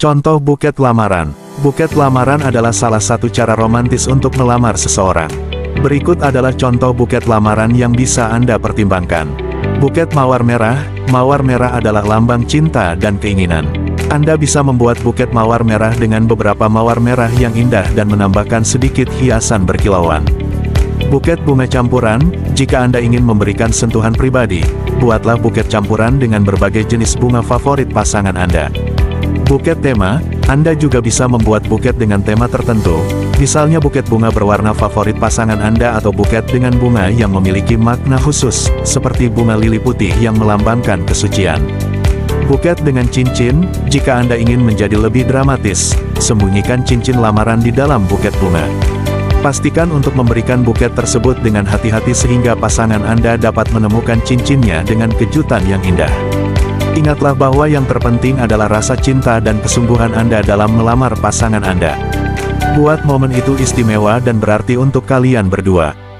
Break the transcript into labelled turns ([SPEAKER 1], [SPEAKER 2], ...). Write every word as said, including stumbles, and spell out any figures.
[SPEAKER 1] Contoh buket lamaran. Buket lamaran adalah salah satu cara romantis untuk melamar seseorang. Berikut adalah contoh buket lamaran yang bisa Anda pertimbangkan. Buket mawar merah. Mawar merah adalah lambang cinta dan keinginan. Anda bisa membuat buket mawar merah dengan beberapa mawar merah yang indah dan menambahkan sedikit hiasan berkilauan. Buket bunga campuran. Jika Anda ingin memberikan sentuhan pribadi, buatlah buket campuran dengan berbagai jenis bunga favorit pasangan Anda. Buket tema. Anda juga bisa membuat buket dengan tema tertentu, misalnya buket bunga berwarna favorit pasangan Anda atau buket dengan bunga yang memiliki makna khusus, seperti bunga lili putih yang melambangkan kesucian. Buket dengan cincin. Jika Anda ingin menjadi lebih dramatis, sembunyikan cincin lamaran di dalam buket bunga. Pastikan untuk memberikan buket tersebut dengan hati-hati sehingga pasangan Anda dapat menemukan cincinnya dengan kejutan yang indah. Ingatlah bahwa yang terpenting adalah rasa cinta dan kesungguhan Anda dalam melamar pasangan Anda. Buat momen itu istimewa dan berarti untuk kalian berdua.